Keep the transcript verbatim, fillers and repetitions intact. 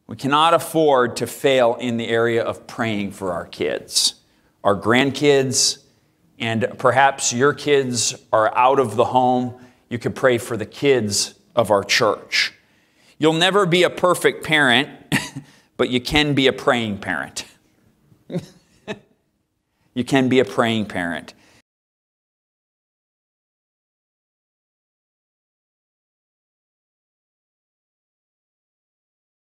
We cannot afford to fail in the area of praying for our kids, our grandkids, and perhaps your kids are out of the home. You could pray for the kids of our church. You'll never be a perfect parent, but you can be a praying parent. You can be a praying parent.